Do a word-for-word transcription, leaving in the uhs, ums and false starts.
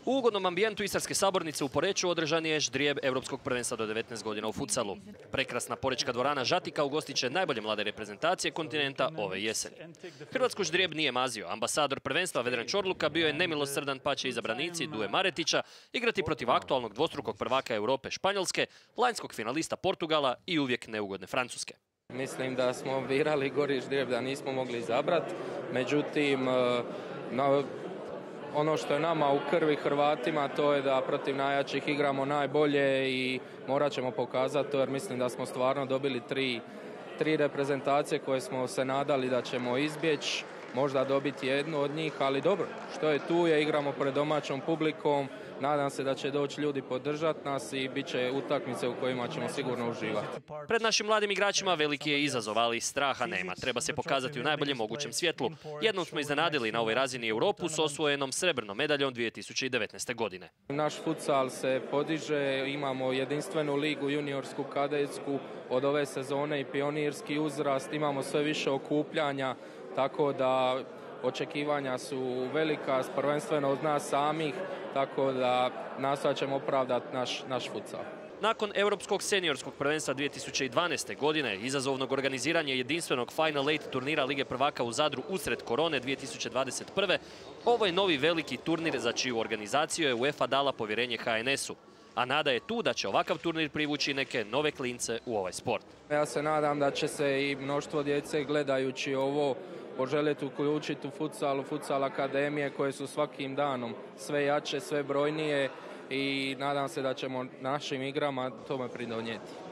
U ugodnom ambijentu Istarske sabornice u Poreču održan je ždrijeb Europskog prvenstva do devetnaest godina u futsalu. Prekrasna porečka dvorana Žatika ugostit će najbolje mlade reprezentacije kontinenta ove jeseni. Hrvatsku ždrijeb nije mazio. Ambasador prvenstva Vedran Čorluka bio je nemilosrdan pa će izabranici Duje Maretića igrati protiv aktualnog dvostrukog prvaka Europe Španjolske, lanjskog finalista Portugala i uvijek neugodne Francuske. Mislim da smo birali gori ždrijeb, da nismo mogli izabrati. Međutim, na, ono što je nama u krvi Hrvatima, to je da protiv najjačih igramo najbolje i morat ćemo pokazati to, jer mislim da smo stvarno dobili tri, tri reprezentacije koje smo se nadali da ćemo izbjeći, možda dobiti jednu od njih, ali dobro, što je tu je, igramo pred domaćom publikom, nadam se da će doći ljudi podržati nas i bit će utakmice u kojima ćemo sigurno uživati. Pred našim mladim igračima veliki je izazov, ali straha nema. Treba se pokazati u najboljem mogućem svjetlu. Jednom smo iznenadili na ovoj razini Europu s osvojenom srebrnom medaljom dvije tisuće devetnaeste. godine. Naš futsal se podiže, imamo jedinstvenu ligu, juniorsku, kadetsku, od ove sezone i pionirski uzrast, imamo sve više okupljanja, tako da očekivanja su velika, prvenstveno od nas samih, tako da nastojat ćemo opravdati naš, naš futsal. Nakon Europskog seniorskog prvenstva dvije tisuće dvanaeste. godine, izazovnog organiziranja jedinstvenog Final Eight turnira Lige prvaka u Zadru usred korone dvije tisuće dvadeset prve. ovo je novi veliki turnir za čiju organizaciju je UEFA dala povjerenje H N S-u. A nada je tu da će ovakav turnir privući neke nove klince u ovaj sport. Ja se nadam da će se i mnoštvo djece gledajući ovo poželjeti uključiti u futsal, u futsal akademije koje su svakim danom sve jače, sve brojnije i nadam se da ćemo našim igrama tome pridonijeti.